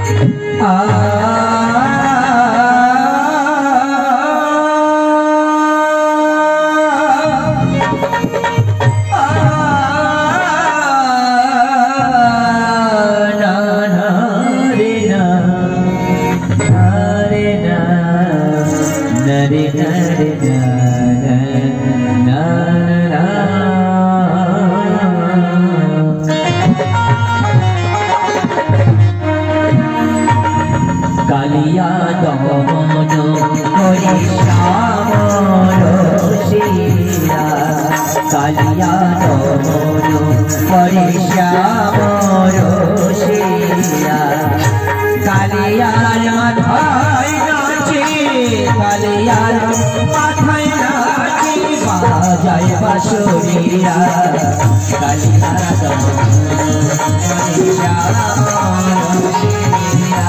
কালিয়া দমন করে শ্যামর শিরা কালিয়া দমন করে শ্যামর শিরা কালিয়ার মাথায় নাচে কালিয়ার মাথায় নাচে বাজায় বাঁশরিয়া কালিয়া দমন করে শ্যামর শিরা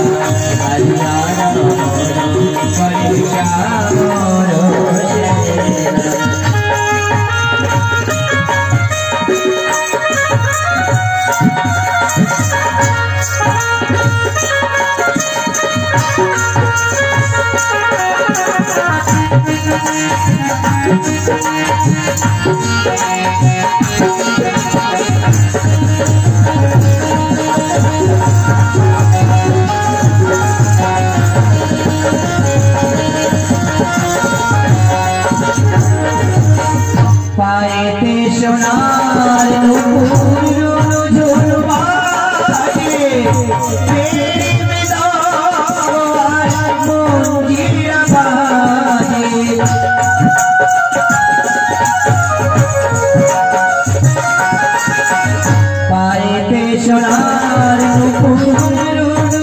পায়েতে সোনার নুপুর ঝুলবাজে প্রেমে দাওয়ার মঞ্জিরা বাজে পায়েতে সোনার নুপুর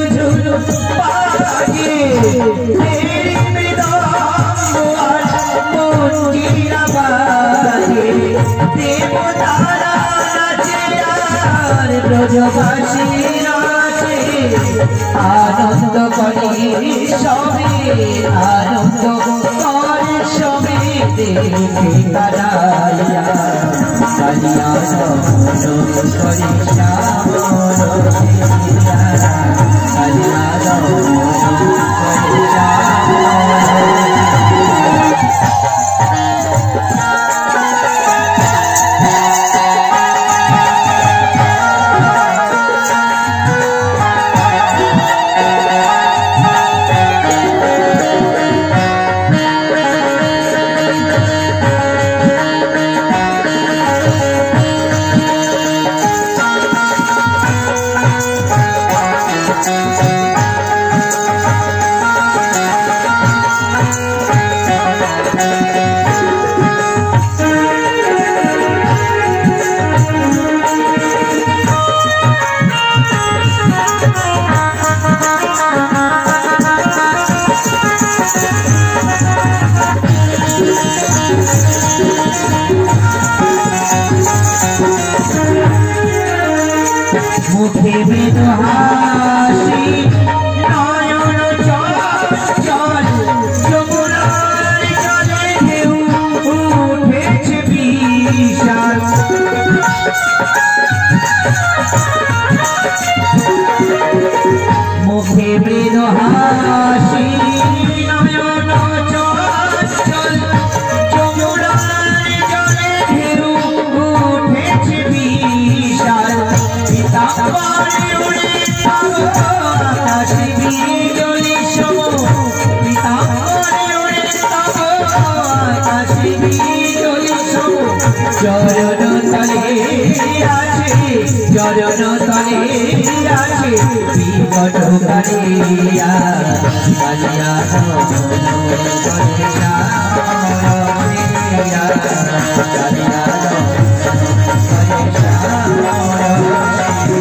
ঝুলবাজে প্রেমে দাওয়ার মঞ্জিরা বাজে দেবতারা নাচে আর ব্রজবাসী নাচে আনন্দ করে সবে আনন্দ করে সবে দেখে কানাইয়া কালিয়া দমন করে শ্যামর শিরা কালিয়া দমন করে শ্যামর মুখে মৃদু হাসি নয়ন চঞ্চল যমুনার জলে ঢেউ উঠেছে বিশাল মুখে মৃদু হাসি নয়ন চঞ্চল যমুনার জলে ঢেউ উঠেছে বিশাল পিতাম্বরে উড়ে আকাশে বিজলি সম পিতাম্বরে উড়ে আকাশে বিজলি সম চরণ তলে আছে বিকট কালিয়া কালিয়া দমন করে শ্যামর শিরা কালিয়া দমন করে শ্যামর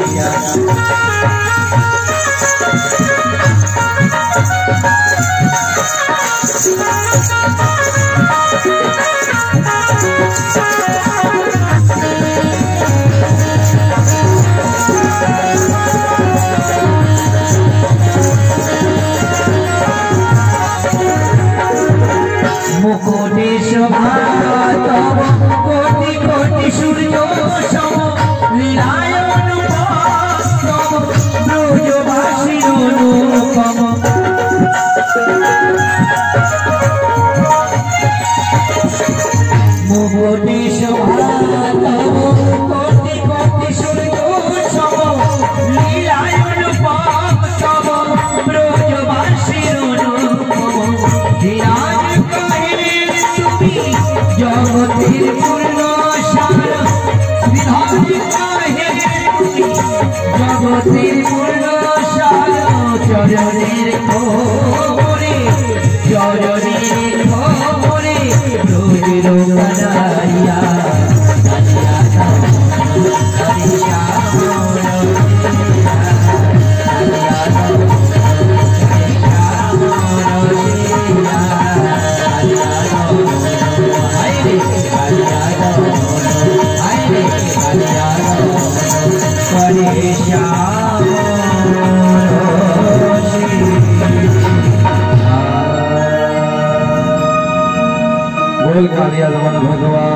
মুকুটে শোভা তব अनुपम मुगुटी शोभा तब कोटि कोटि सूर्य सम लीला अनुपम तब ब्रजवासी अनुपम ध्यान कहे तुमी जगतिर पूर्ण सार विधान कहे तुमी जगतिर पूर्ण सार चरणेर खोरे चरणेर खोरे रोज रोज बनाया बोल कालिया भगवान